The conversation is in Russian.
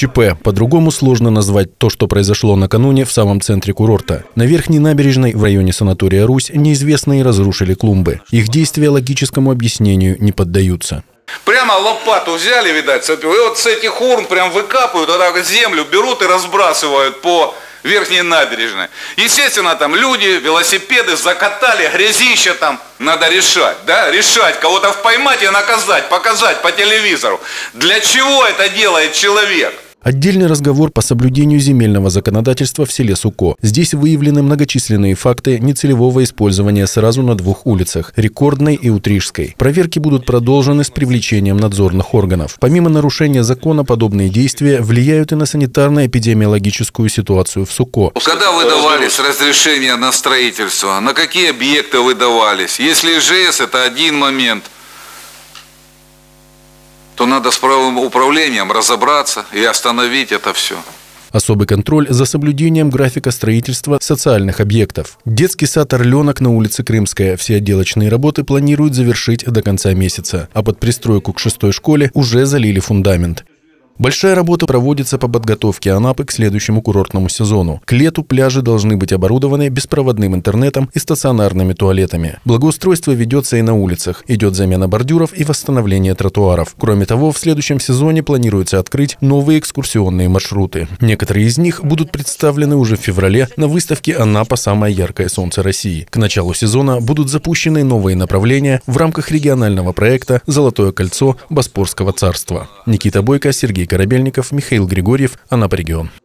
ЧП. По-другому сложно назвать то, что произошло накануне в самом центре курорта. На Верхней набережной в районе санатория «Русь» неизвестные разрушили клумбы. Их действия логическому объяснению не поддаются. Прямо лопату взяли, видать, и вот с этих урн прям выкапывают, вот так землю берут и разбрасывают по Верхней набережной. Естественно, там люди, велосипеды закатали, грязище там. Надо решать, да, решать, кого-то поймать и наказать, показать по телевизору. Для чего это делает человек? Отдельный разговор по соблюдению земельного законодательства в селе Суко. Здесь выявлены многочисленные факты нецелевого использования сразу на двух улицах – Рекордной и Утрижской. Проверки будут продолжены с привлечением надзорных органов. Помимо нарушения закона, подобные действия влияют и на санитарно-эпидемиологическую ситуацию в Суко. Когда выдавались разрешения на строительство, на какие объекты выдавались? Если ИЖС – это один момент, то надо с правовым управлением разобраться и остановить это все. Особый контроль за соблюдением графика строительства социальных объектов. Детский сад «Орленок» на улице Крымская. Все отделочные работы планируют завершить до конца месяца. А под пристройку к 6-й школе уже залили фундамент. Большая работа проводится по подготовке Анапы к следующему курортному сезону. К лету пляжи должны быть оборудованы беспроводным интернетом и стационарными туалетами. Благоустройство ведется и на улицах. Идет замена бордюров и восстановление тротуаров. Кроме того, в следующем сезоне планируется открыть новые экскурсионные маршруты. Некоторые из них будут представлены уже в феврале на выставке «Анапа. Самое яркое солнце России». К началу сезона будут запущены новые направления в рамках регионального проекта «Золотое кольцо Боспорского царства». Никита Бойко, Сергей Корабельников, Михаил Григорьев, Анапа регион.